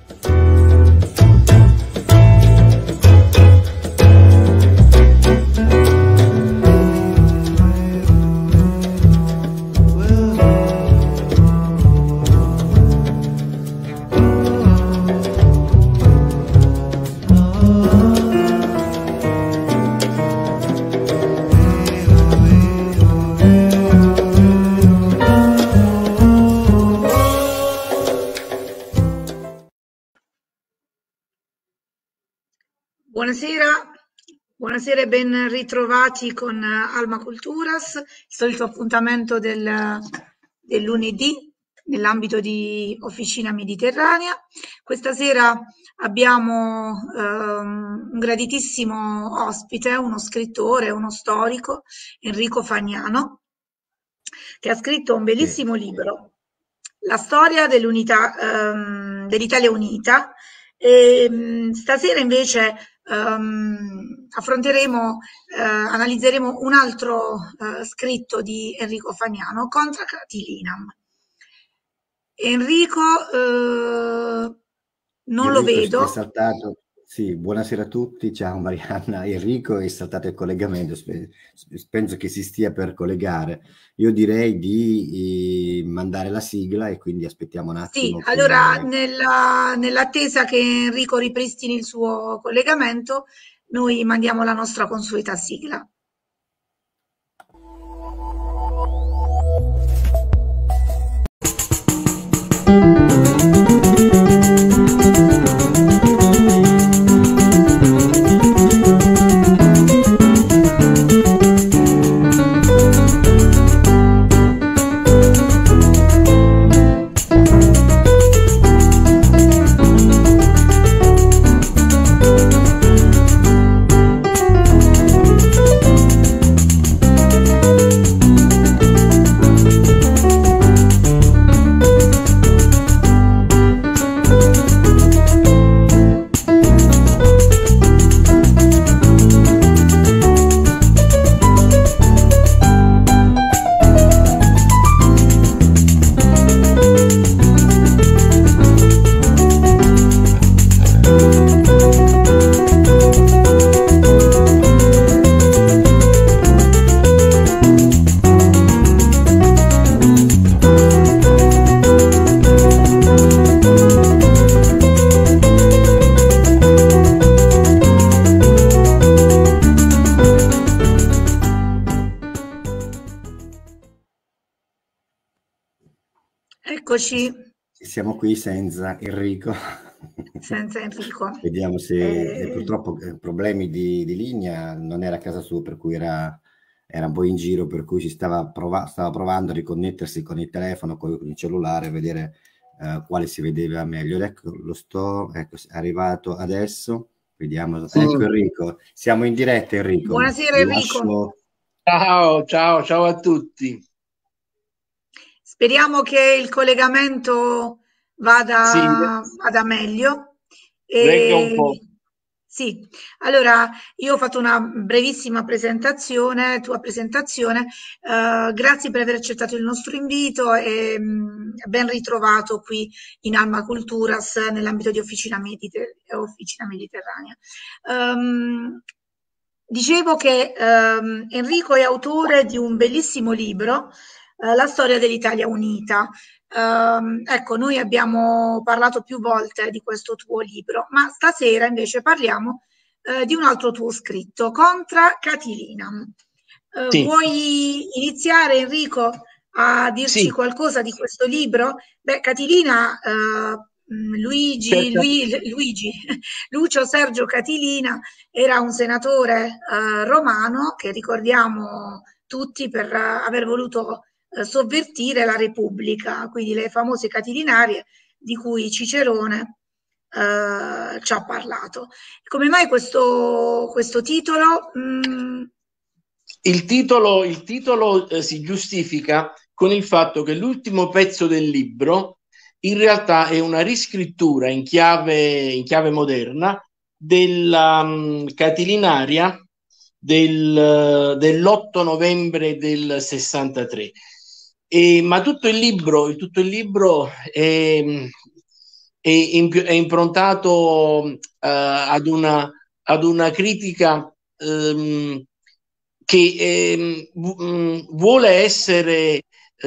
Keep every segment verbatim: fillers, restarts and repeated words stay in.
Buonasera, buonasera e ben ritrovati con Alma Culturas, il solito appuntamento del, del lunedì nell'ambito di Officina Mediterranea. Questa sera abbiamo ehm, un graditissimo ospite, uno scrittore, uno storico, Enrico Fagnano, che ha scritto un bellissimo libro, La storia dell'unità ehm, dell'Italia Unita. E, stasera invece Um, affronteremo, uh, analizzeremo un altro uh, scritto di Enrico Fagnano, Contra Catilinam. Enrico, uh, non Enrico lo vedo. È saltato. Sì, buonasera a tutti, ciao Marianna. Enrico è saltato il collegamento, penso che si stia per collegare. Io direi di eh, mandare la sigla e quindi aspettiamo un attimo. Sì, che... allora nella, nell'attesa che Enrico ripristini il suo collegamento, noi mandiamo la nostra consueta sigla. Eccoci. Siamo qui senza Enrico. Senza Enrico. Vediamo se Eh... purtroppo problemi di, di linea, non era a casa sua, per cui era, era un po' in giro, per cui si stava, prova, stava provando a riconnettersi con il telefono, con il cellulare, a vedere uh, quale si vedeva meglio. Ed ecco, lo sto, ecco, è arrivato adesso. Vediamo. Sì. Ecco Enrico, siamo in diretta Enrico. Buonasera Enrico. Lascio... Ciao, ciao, ciao a tutti. Speriamo che il collegamento vada, sì. vada meglio. Venga un po'. Sì, allora io ho fatto una brevissima presentazione, tua presentazione, uh, grazie per aver accettato il nostro invito e mh, ben ritrovato qui in Alma Culturas nell'ambito di Officina, Mediter Officina Mediterranea. Um, dicevo che um, Enrico è autore di un bellissimo libro, uh, La storia dell'Italia Unita. Uh, ecco, noi abbiamo parlato più volte di questo tuo libro, ma stasera invece parliamo uh, di un altro tuo scritto, Contra Catilinam. Uh, sì. Vuoi iniziare, Enrico, a dirci sì. qualcosa di questo libro? Beh, Catilina, uh, Luigi, Lui, Luigi, Lucio Sergio Catilina era un senatore uh, romano che ricordiamo tutti per uh, aver voluto sovvertire la Repubblica, quindi le famose Catilinarie di cui Cicerone eh, ci ha parlato. Come mai questo, questo titolo? Mm. Il titolo, il titolo eh, si giustifica con il fatto che l'ultimo pezzo del libro in realtà è una riscrittura in chiave, in chiave moderna della um, Catilinaria del, dell'otto novembre del sessantatré. E, ma tutto il libro, tutto il libro è, è, è improntato uh, ad, una, ad una critica um, che um, vuole essere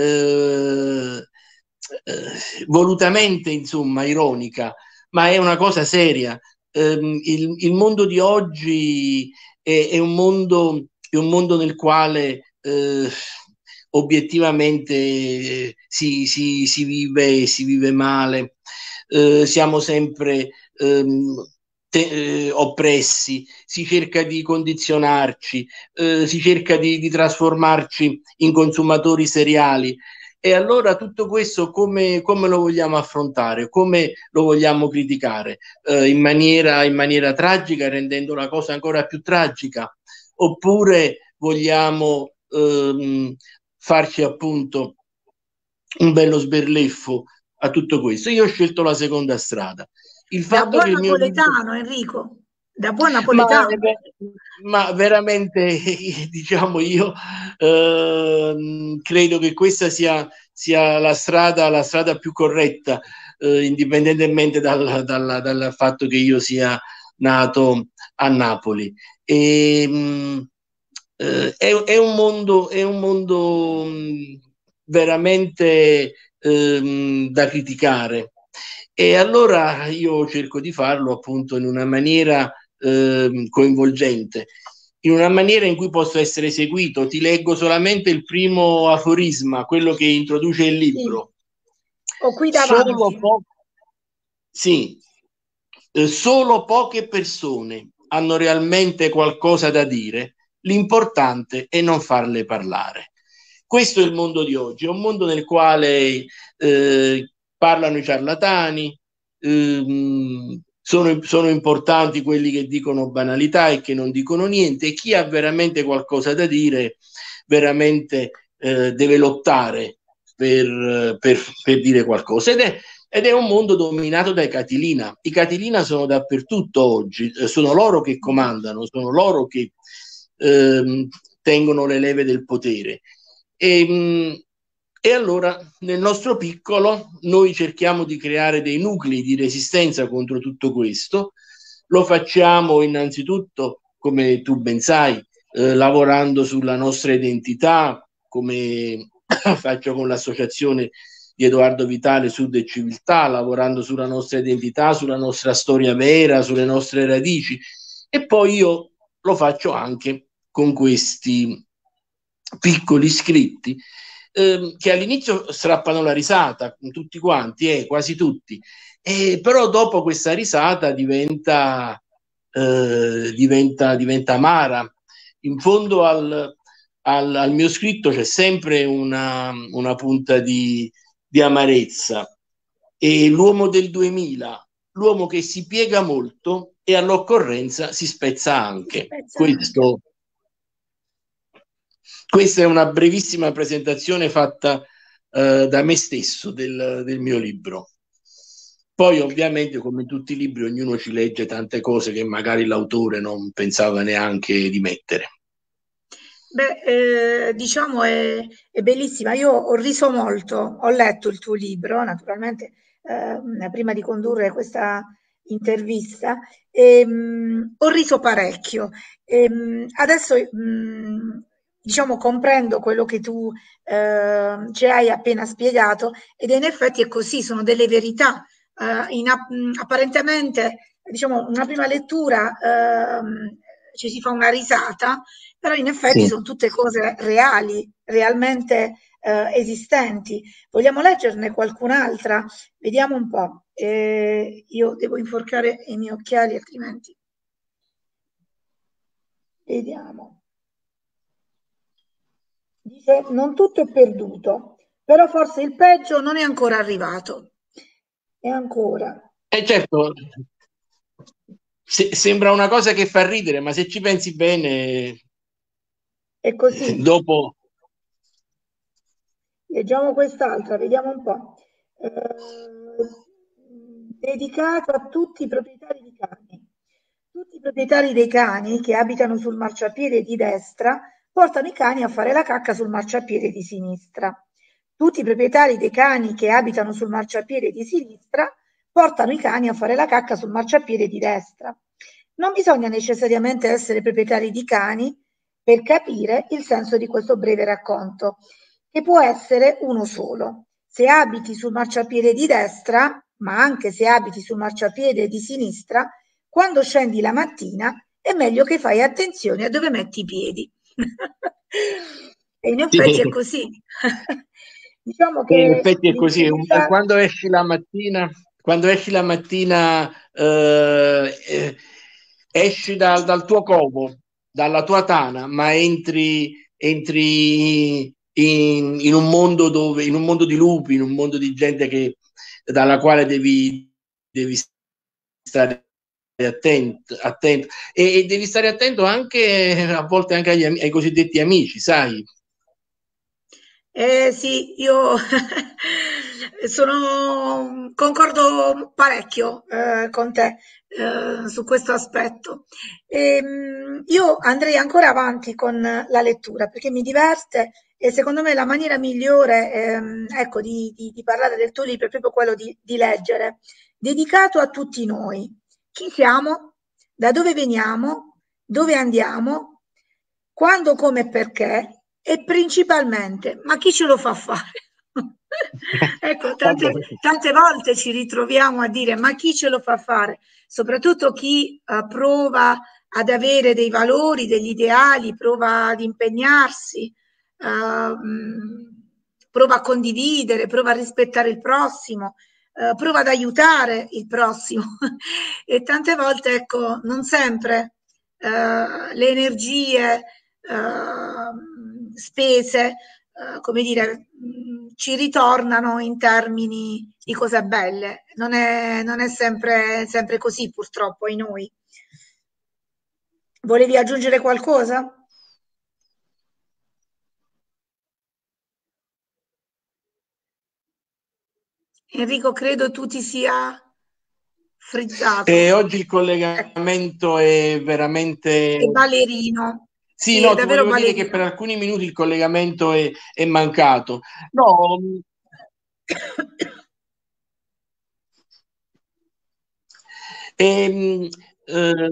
uh, uh, volutamente, insomma, ironica, ma è una cosa seria. Um, il, il mondo di oggi è, è, un, mondo, è un mondo nel quale uh, obiettivamente eh, si, si, si, vive, si vive male, eh, siamo sempre ehm, te, eh, oppressi, si cerca di condizionarci, eh, si cerca di, di trasformarci in consumatori seriali. E allora tutto questo come, come lo vogliamo affrontare? Come lo vogliamo criticare? Eh, in maniera, in maniera tragica, rendendo la cosa ancora più tragica? Oppure vogliamo ehm, farci appunto un bello sberleffo a tutto questo? Io ho scelto la seconda strada. Il Da fatto buon che il mio napoletano, libro... Enrico, da buon Ma, napoletano. ma veramente, diciamo, io eh, credo che questa sia, sia la strada, la strada più corretta, eh, indipendentemente dal, dal, dal fatto che io sia nato a Napoli. E, mh, eh, è, è un mondo, è un mondo mh, veramente ehm, da criticare. E allora io cerco di farlo appunto in una maniera eh, coinvolgente, in una maniera in cui posso essere seguito. Ti leggo solamente il primo aforisma, quello che introduce il libro. Sì. Ho qui Solo, davanti. po- sì, eh, solo poche persone hanno realmente qualcosa da dire, l'importante è non farle parlare. Questo è il mondo di oggi, è un mondo nel quale eh, parlano i ciarlatani, ehm, sono, sono importanti quelli che dicono banalità e che non dicono niente, e chi ha veramente qualcosa da dire veramente eh, deve lottare per, per, per dire qualcosa. Ed è, ed è un mondo dominato dai Catilina. I Catilina sono dappertutto oggi, eh, sono loro che comandano, sono loro che ehm, tengono le leve del potere. E, e allora nel nostro piccolo noi cerchiamo di creare dei nuclei di resistenza contro tutto questo. Lo facciamo innanzitutto, come tu ben sai, eh, lavorando sulla nostra identità, come faccio con l'associazione di Edoardo Vitale, Sud e Civiltà, lavorando sulla nostra identità, sulla nostra storia vera, sulle nostre radici. E poi io lo faccio anche con questi piccoli scritti eh, che all'inizio strappano la risata, tutti quanti, eh, quasi tutti, eh, però dopo questa risata diventa, eh, diventa, diventa amara. In fondo al, al, al mio scritto c'è sempre una, una punta di, di amarezza. E l'uomo del duemila, l'uomo che si piega molto e all'occorrenza si spezza anche. Si spezza Questo anche. Questa è una brevissima presentazione fatta eh, da me stesso del, del mio libro. Poi ovviamente, come in tutti i libri, ognuno ci legge tante cose che magari l'autore non pensava neanche di mettere. Beh, eh, diciamo è, è bellissima. Io ho riso molto, ho letto il tuo libro, naturalmente, eh, prima di condurre questa intervista, e, mh, ho riso parecchio. E, mh, adesso, mh, diciamo, comprendo quello che tu eh, ci hai appena spiegato, ed in effetti è così, sono delle verità. Eh, in, mh, apparentemente, diciamo, una prima lettura ehm, ci si fa una risata, però in effetti Sì. sono tutte cose reali, realmente eh, esistenti. Vogliamo leggerne qualcun'altra? Vediamo un po'. Eh, io devo inforcare i miei occhiali, altrimenti. Vediamo. Dice, non tutto è perduto, però forse il peggio non è ancora arrivato. E ancora. E certo, se, sembra una cosa che fa ridere, ma se ci pensi bene, è così. Dopo... Leggiamo quest'altra, vediamo un po'. Eh, dedicato a tutti i proprietari di cani. Tutti i proprietari dei cani che abitano sul marciapiede di destra portano i cani a fare la cacca sul marciapiede di sinistra. Tutti i proprietari dei cani che abitano sul marciapiede di sinistra portano i cani a fare la cacca sul marciapiede di destra. Non bisogna necessariamente essere proprietari di cani per capire il senso di questo breve racconto, che può essere uno solo. Se abiti sul marciapiede di destra, ma anche se abiti sul marciapiede di sinistra, quando scendi la mattina è meglio che fai attenzione a dove metti i piedi. E in effetti è così. Diciamo che in effetti è così. l'intelligenza... Quando esci la mattina, quando esci la mattina eh, eh, esci dal, dal tuo covo, dalla tua tana, ma entri, entri in, in un mondo dove, in un mondo di lupi, in un mondo di gente che, dalla quale devi, devi stare attento, attento. E, e devi stare attento anche a volte anche agli, ai cosiddetti amici, sai? Eh sì, io sono, concordo parecchio eh, con te eh, su questo aspetto. Ehm, io andrei ancora avanti con la lettura perché mi diverte e secondo me la maniera migliore ehm, ecco, di, di- di parlare del tuo libro è proprio quello di, di leggere, dedicato a tutti noi. Chi siamo? Da dove veniamo? Dove andiamo? Quando, come e perché? E principalmente, ma chi ce lo fa fare? Ecco, tante, tante volte ci ritroviamo a dire, ma chi ce lo fa fare? Soprattutto chi eh, prova ad avere dei valori, degli ideali, prova ad impegnarsi, eh, prova a condividere, prova a rispettare il prossimo, eh, prova ad aiutare il prossimo. E tante volte, ecco, non sempre eh, le energie eh, spese, eh, come dire, mh, ci ritornano in termini di cose belle. Non è, non è sempre, sempre così, purtroppo, ai noi. Volevi aggiungere qualcosa? Enrico, credo tu ti sia frizzato. E oggi il Ecco. collegamento è veramente... È ballerino. Sì, Sì, è no, ti davvero volevo dire che per ballerino. alcuni minuti il collegamento è, è mancato. No, ehm, eh,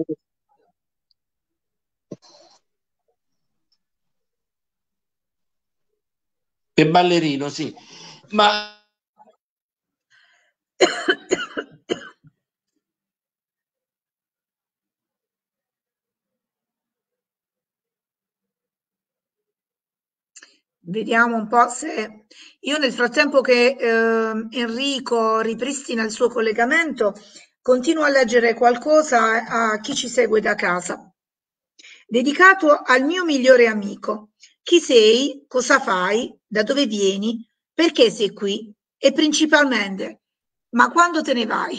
è ballerino, sì. Ma Vediamo un po' se io nel frattempo che eh, Enrico ripristina il suo collegamento, continuo a leggere qualcosa a chi ci segue da casa. Dedicato al mio migliore amico. Chi sei? Cosa fai? Da dove vieni? Perché sei qui? E principalmente, ma quando te ne vai?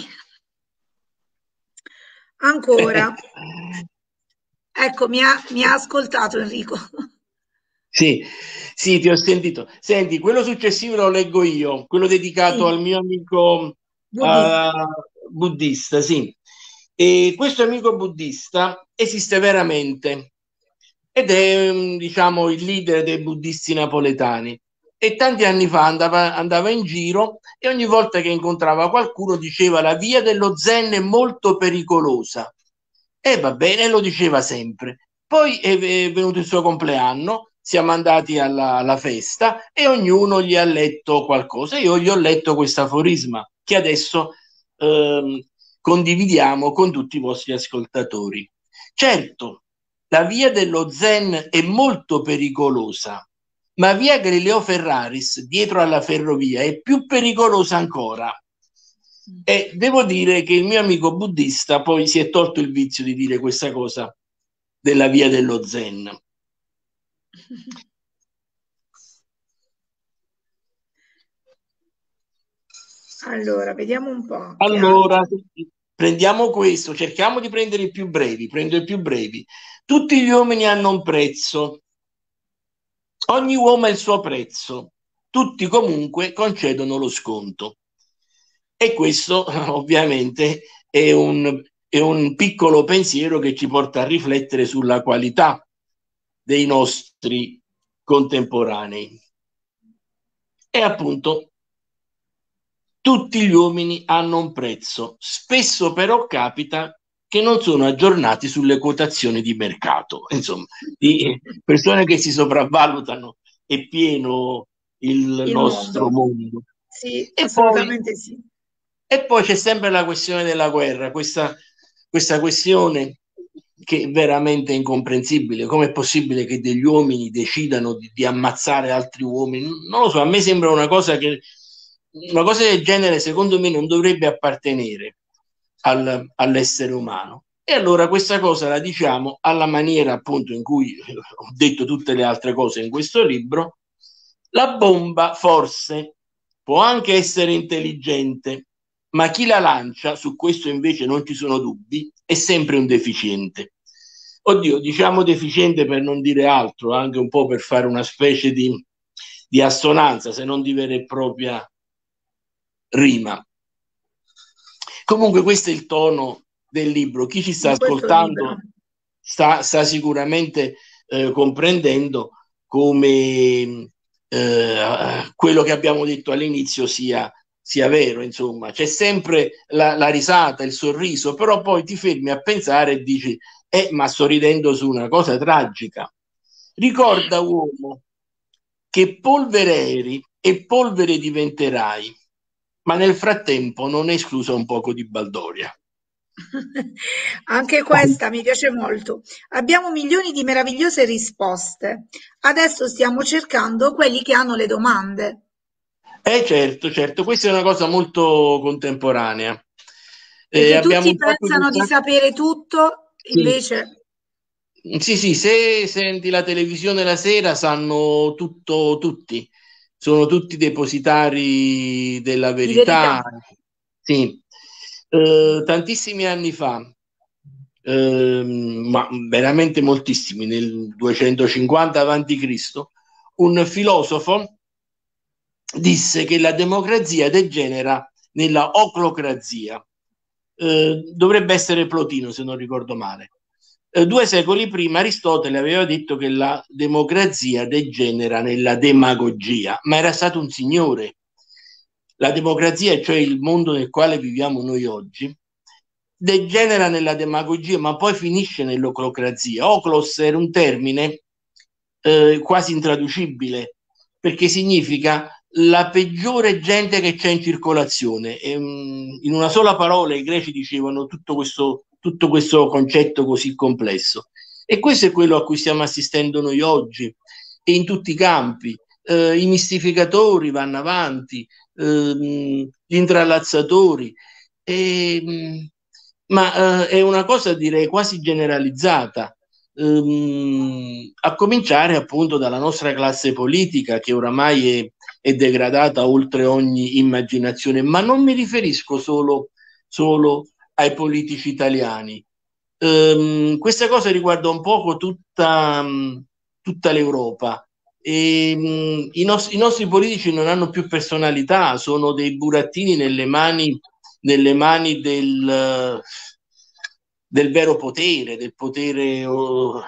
Ancora. Ecco, mi ha, mi ha ascoltato Enrico. sì, sì, ti ho sentito. Senti, quello successivo lo leggo io, quello dedicato Sì, al mio amico buddista. uh, buddista, sì. E questo amico buddista esiste veramente ed è, mm, diciamo, il leader dei buddisti napoletani. E tanti anni fa andava, andava in giro e ogni volta che incontrava qualcuno diceva la via dello Zen è molto pericolosa. E va bene, lo diceva sempre. Poi è, è venuto il suo compleanno, siamo andati alla, alla festa e ognuno gli ha letto qualcosa. Io gli ho letto questo aforisma che adesso ehm, condividiamo con tutti i vostri ascoltatori. Certo, la via dello Zen è molto pericolosa, ma via Galileo Ferraris, dietro alla ferrovia, è più pericolosa ancora. E devo dire che il mio amico buddista poi si è tolto il vizio di dire questa cosa della via dello Zen. Allora, vediamo un po' che Allora, altro. prendiamo questo, cerchiamo di prendere i più brevi, prendo i più brevi. Tutti gli uomini hanno un prezzo, ogni uomo ha il suo prezzo, tutti comunque concedono lo sconto. E questo ovviamente è un, è un piccolo pensiero che ci porta a riflettere sulla qualità dei nostri contemporanei. E appunto tutti gli uomini hanno un prezzo, spesso però capita che non sono aggiornati sulle quotazioni di mercato. Insomma, di persone che si sopravvalutano è pieno il, Il nostro mondo. mondo. Sì, E assolutamente poi, sì. e poi c'è sempre la questione della guerra, questa, questa questione che è veramente incomprensibile. Com'è possibile che degli uomini decidano di, di ammazzare altri uomini? Non lo so, a me sembra una cosa che una cosa del genere, secondo me, non dovrebbe appartenere al, all'essere umano. E allora questa cosa la diciamo alla maniera appunto in cui ho detto tutte le altre cose in questo libro. La bomba forse può anche essere intelligente, ma chi la lancia, su questo invece non ci sono dubbi, è sempre un deficiente. Oddio, diciamo deficiente per non dire altro, anche un po' per fare una specie di, di assonanza, se non di vera e propria rima. Comunque questo è il tono del libro. Chi ci sta ascoltando sta, sta sicuramente eh, comprendendo come eh, quello che abbiamo detto all'inizio sia, sia vero. Insomma, c'è sempre la, la risata, il sorriso, però poi ti fermi a pensare e dici eh, ma sto ridendo su una cosa tragica. Ricorda, uomo, che polvere eri e polvere diventerai, ma nel frattempo non è esclusa un poco di baldoria. Anche questa mi piace molto. Abbiamo milioni di meravigliose risposte. Adesso stiamo cercando quelli che hanno le domande. Eh certo, certo, questa è una cosa molto contemporanea. Perché Eh, abbiamo tutti un sacco pensano di di... sapere tutto, Sì. invece... Sì, sì, se senti la televisione la sera sanno tutto tutti, sono tutti depositari della Di verità. verità. Sì. Eh, tantissimi anni fa, eh, ma veramente moltissimi, nel duecentocinquanta avanti Cristo, un filosofo disse che la democrazia degenera nella oclocrazia. Eh, dovrebbe essere Plotino, se non ricordo male. Eh, due secoli prima Aristotele aveva detto che la democrazia degenera nella demagogia, ma era stato un signore. La democrazia, cioè il mondo nel quale viviamo noi oggi, degenera nella demagogia, ma poi finisce nell'oclocrazia. Oclos era un termine eh, quasi intraducibile, perché significa la peggiore gente che c'è in circolazione. E, um, in una sola parola i greci dicevano tutto questo, tutto questo concetto così complesso. E questo è quello a cui stiamo assistendo noi oggi, e in tutti i campi. Eh, I mistificatori vanno avanti, ehm, gli intrallazzatori, e, ma eh, è una cosa direi quasi generalizzata. Um, a cominciare appunto dalla nostra classe politica che oramai è, è degradata oltre ogni immaginazione, ma non mi riferisco solo, solo ai politici italiani. Um, questa cosa riguarda un poco tutta, um, tutta l'Europa. E, um, i, nos- i nostri politici non hanno più personalità, sono dei burattini nelle mani, nelle mani del... del vero potere, del potere o,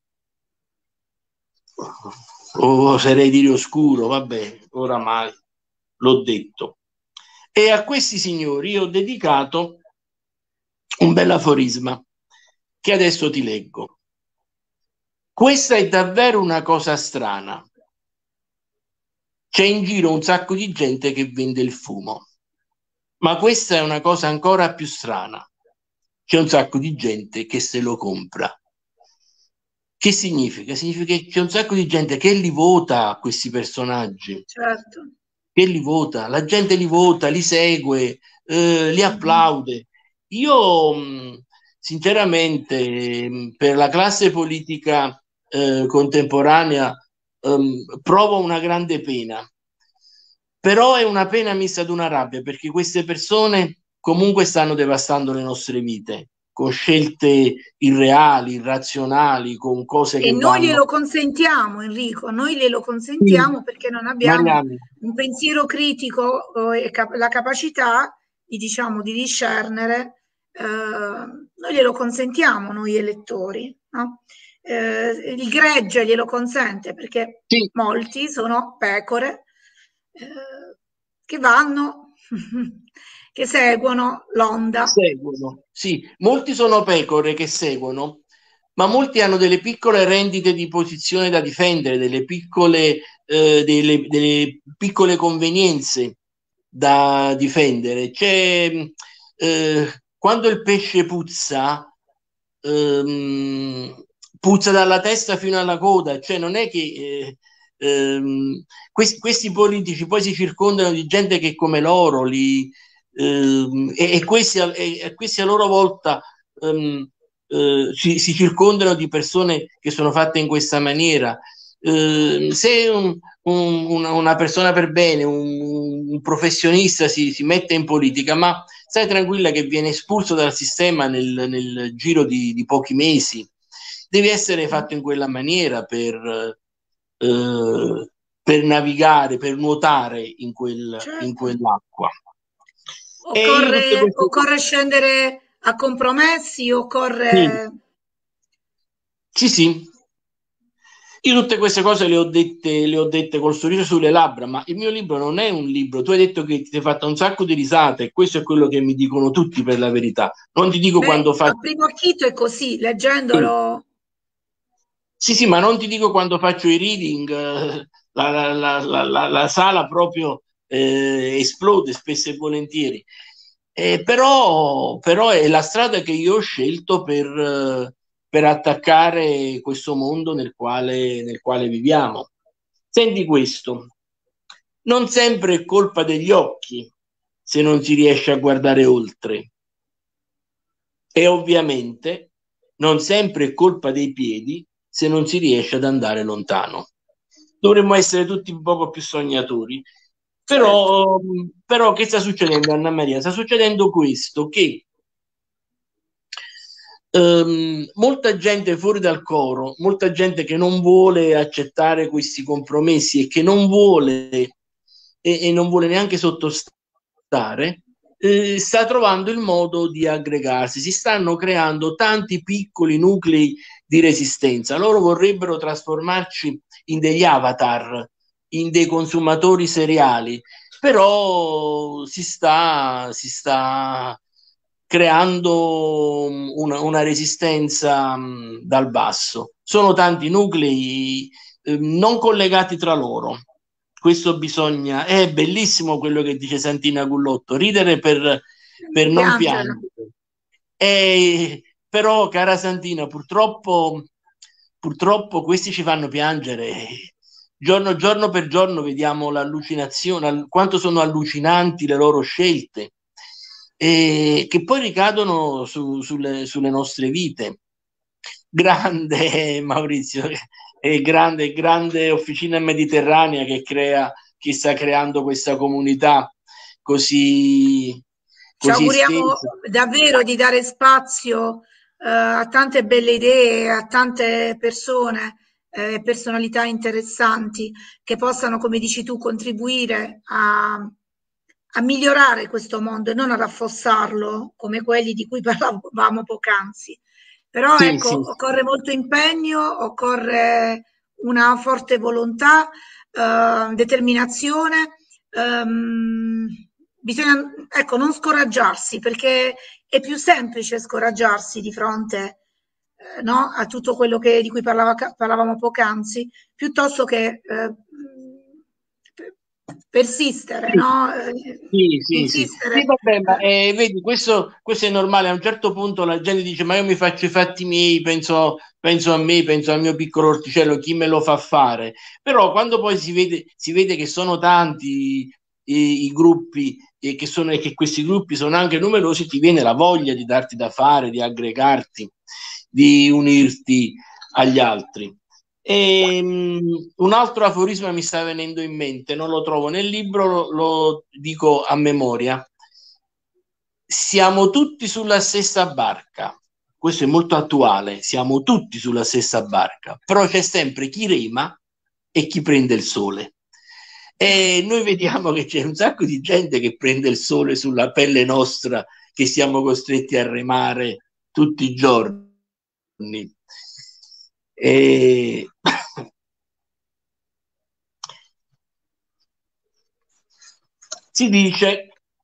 o oserei dire oscuro, vabbè, oramai l'ho detto. E a questi signori io ho dedicato un bel aforisma che adesso ti leggo. Questa è davvero una cosa strana. C'è in giro un sacco di gente che vende il fumo, ma questa è una cosa ancora più strana. C'è un sacco di gente che se lo compra. Che significa? Significa che c'è un sacco di gente che li vota a questi personaggi. Certo. Che li vota, la gente li vota, li segue, eh, li applaude. Io mh, sinceramente mh, per la classe politica eh, contemporanea mh, provo una grande pena, però è una pena mista ad una rabbia, perché queste persone comunque stanno devastando le nostre vite con scelte irreali, irrazionali, con cose E che noi vanno... glielo consentiamo, Enrico, noi glielo Sì, consentiamo perché non abbiamo Marianna, un pensiero critico eh, e cap- la capacità di, diciamo, di discernere, eh, noi glielo consentiamo, noi elettori, no? Eh, il gregge glielo consente perché sì. molti sono pecore eh, che vanno che seguono l'onda. Seguono, sì, molti sono pecore che seguono, ma molti hanno delle piccole rendite di posizione da difendere, delle piccole, eh, delle, delle piccole convenienze da difendere. C'è, eh, quando il pesce puzza, ehm, puzza dalla testa fino alla coda, cioè non è che eh, ehm, questi, questi politici poi si circondano di gente che è come loro, li, ehm, e, e, questi, e, e questi a loro volta ehm, eh, si, si circondano di persone che sono fatte in questa maniera. Eh, se un, un, una, una persona per bene, un, un professionista si, si mette in politica, ma stai tranquilla che viene espulso dal sistema nel, nel giro di, di pochi mesi. Devi essere fatto in quella maniera per, eh, per navigare, per nuotare in, quel, in Certo. quell'acqua. E io tutte Occorre, queste occorre scendere a compromessi, sì, occorre... sì, sì. Io tutte queste cose le ho dette, le ho dette col sorriso sulle labbra, ma il mio libro non è un libro. Tu hai detto che ti sei fatta un sacco di risate, e questo è quello che mi dicono tutti per la verità. Non ti dico Beh, quando a faccio. primo acchito è così, Sì, leggendolo... sì, sì, ma non ti dico quando faccio i reading, eh, la, la- la- la- la- la sala proprio eh, esplode spesso e volentieri. Eh, però, però è la strada che io ho scelto per, eh, per attaccare questo mondo nel quale, nel quale viviamo. Senti questo, non sempre è colpa degli occhi se non si riesce a guardare oltre. E ovviamente non sempre è colpa dei piedi se non si riesce ad andare lontano. Dovremmo essere tutti un poco più sognatori. Certo. Però, però che sta succedendo, Anna Maria? Sta succedendo questo, che ehm, molta gente fuori dal coro, molta gente che non vuole accettare questi compromessi e che non vuole e, e non vuole neanche sottostare, eh, sta trovando il modo di aggregarsi. Si stanno creando tanti piccoli nuclei di resistenza. Loro vorrebbero trasformarci in degli avatar, in dei consumatori seriali, però si sta, si sta creando una, una resistenza mh, dal basso. Sono tanti nuclei eh, non collegati tra loro. Questo bisogna, è bellissimo quello che dice Santina Gullotto, ridere per, per non Piangere. piangere. E, però, cara Santina, purtroppo, purtroppo questi ci fanno piangere. Giorno, giorno per giorno vediamo l'allucinazione, quanto sono allucinanti le loro scelte, e che poi ricadono su, sulle, sulle nostre vite. Grande Maurizio, è grande, grande Officina Mediterranea che crea, che sta creando questa comunità così, Ci così auguriamo estesa. davvero di dare spazio eh, a tante belle idee, a tante persone, eh, personalità interessanti che possano, come dici tu, contribuire a, a migliorare questo mondo e non ad affossarlo come quelli di cui parlavamo poc'anzi. Però Sì, ecco, sì, occorre molto impegno, occorre una forte volontà, eh, determinazione. Ehm, bisogna, ecco, non scoraggiarsi perché è più semplice scoraggiarsi di fronte, eh, no, a tutto quello che, di cui parlava, parlavamo poc'anzi, piuttosto che eh, persistere, sì. no? Eh, Sì, sì, sì. Sì, insistere. vabbè, ma Eh, eh, vedi, questo, questo è normale. A un certo punto la gente dice: Ma io mi faccio i fatti miei, penso, penso a me, penso al mio piccolo orticello, chi me lo fa fare? Però quando poi si vede, si vede che sono tanti i, i gruppi e che, sono, e che questi gruppi sono anche numerosi, ti viene la voglia di darti da fare, di aggregarti, di unirti agli altri. E, um, un altro aforisma mi sta venendo in mente, non lo trovo nel libro, lo, lo dico a memoria. Siamo tutti sulla stessa barca. Questo è molto attuale, siamo tutti sulla stessa barca, però c'è sempre chi rema e chi prende il sole. E noi vediamo che c'è un sacco di gente che prende il sole sulla pelle nostra, che siamo costretti a remare tutti i giorni. E si dice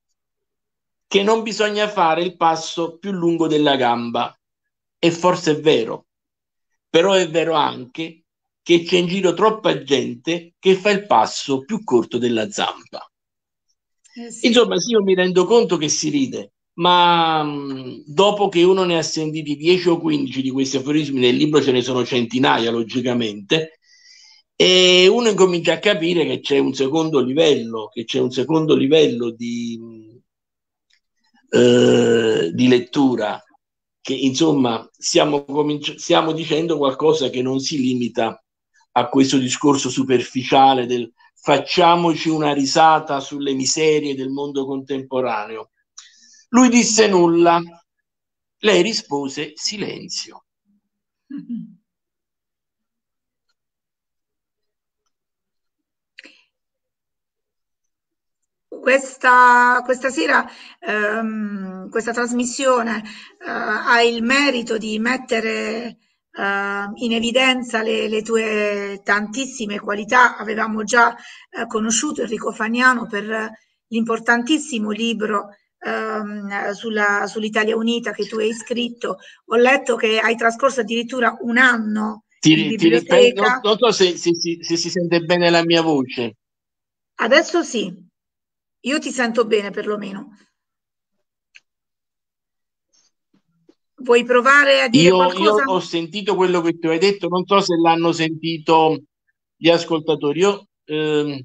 che non bisogna fare il passo più lungo della gamba. E forse è vero, però è vero anche che c'è in giro troppa gente che fa il passo più corto della zampa. Eh sì. Insomma, sì, io mi rendo conto che si ride, ma mh, dopo che uno ne ha sentiti dieci o quindici di questi aforismi, nel libro ce ne sono centinaia, logicamente, e uno incomincia a capire che c'è un secondo livello, che c'è un secondo livello di, eh, di lettura, che insomma stiamo, stiamo dicendo qualcosa che non si limita a questo discorso superficiale del facciamoci una risata sulle miserie del mondo contemporaneo. Lui disse nulla, lei rispose silenzio. Mm-hmm. Questa, questa sera ehm, questa trasmissione eh, ha il merito di mettere eh, in evidenza le, le tue tantissime qualità. Avevamo già eh, conosciuto Enrico Fagnano per l'importantissimo libro ehm, sulla, sull'Italia Unita che tu hai scritto. Ho letto che hai trascorso addirittura un anno in Ti, ti ripeto, non, biblioteca. non so se, se, se, se si sente bene la mia voce. Adesso sì, io ti sento bene perlomeno. Vuoi provare a dire Io, io qualcosa? ho sentito quello che tu hai detto, non so se l'hanno sentito gli ascoltatori. Io, ehm...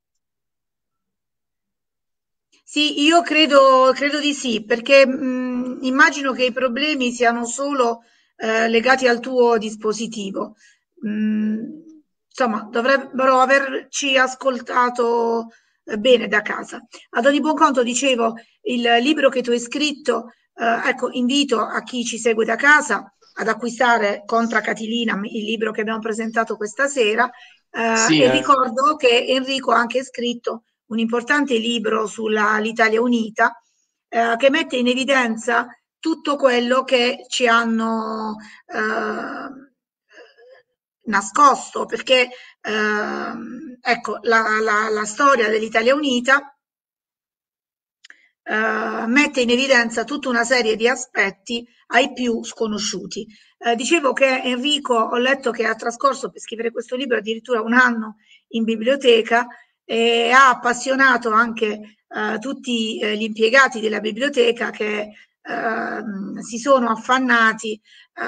Sì, io credo, credo di sì, perché mh, immagino che i problemi siano solo eh, legati al tuo dispositivo. Mm, insomma, dovrebbero averci ascoltato eh, bene da casa. Ad ogni buon conto, dicevo, il libro che tu hai scritto, eh, ecco, invito a chi ci segue da casa ad acquistare Contra Catilina, il libro che abbiamo presentato questa sera, eh, sì, e eh. ricordo che Enrico ha anche scritto un importante libro sull'Italia Unita, eh, che mette in evidenza tutto quello che ci hanno eh, nascosto, perché eh, ecco, la, la, la storia dell'Italia Unita Uh, mette in evidenza tutta una serie di aspetti ai più sconosciuti. Uh, dicevo che Enrico, ho letto che ha trascorso per scrivere questo libro addirittura un anno in biblioteca e ha appassionato anche uh, tutti uh, gli impiegati della biblioteca che uh, si sono affannati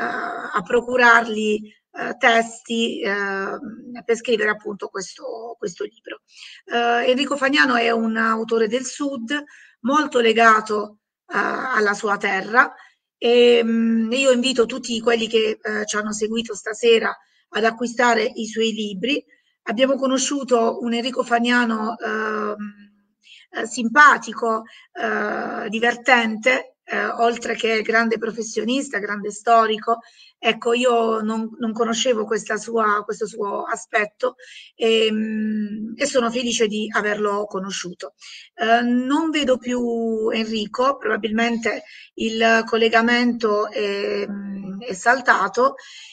a procurargli testi per scrivere appunto questo, questo libro. Enrico Fagnano è un autore del Sud, molto legato uh, alla sua terra e um, io invito tutti quelli che uh, ci hanno seguito stasera ad acquistare i suoi libri. Abbiamo conosciuto un Enrico Fagnano uh, uh, simpatico, uh, divertente, uh, oltre che grande professionista, grande storico. Ecco, io non, non conoscevo questa sua, questo suo aspetto e, e sono felice di averlo conosciuto. Eh, non vedo più Enrico, probabilmente il collegamento è, è saltato.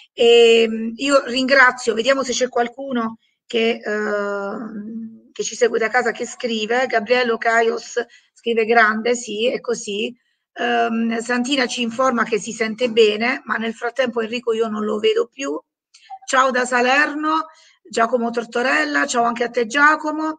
E io ringrazio, vediamo se c'è qualcuno che, eh, che ci segue da casa che scrive. Gabriele Caios scrive grande, sì, è così. Um, Santina ci informa che si sente bene, ma nel frattempo Enrico io non lo vedo più. Ciao da Salerno, Giacomo Tortorella, ciao anche a te Giacomo.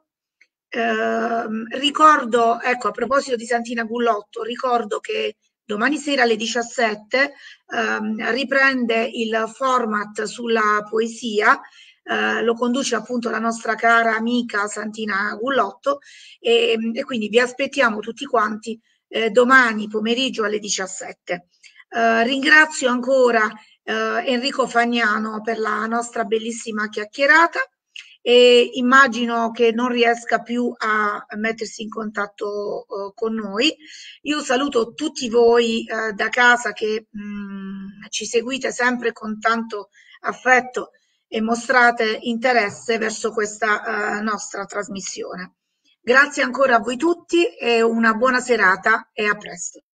Eh, ricordo, ecco, a proposito di Santina Gullotto, ricordo che domani sera alle diciassette ehm, riprende il format sulla poesia, eh, lo conduce appunto la nostra cara amica Santina Gullotto e, e quindi vi aspettiamo tutti quanti eh, domani pomeriggio alle diciassette. Eh, ringrazio ancora eh, Enrico Fagnano per la nostra bellissima chiacchierata e immagino che non riesca più a mettersi in contatto uh, con noi. Io saluto tutti voi uh, da casa che mh, ci seguite sempre con tanto affetto e mostrate interesse verso questa uh, nostra trasmissione. Grazie ancora a voi tutti e una buona serata e a presto.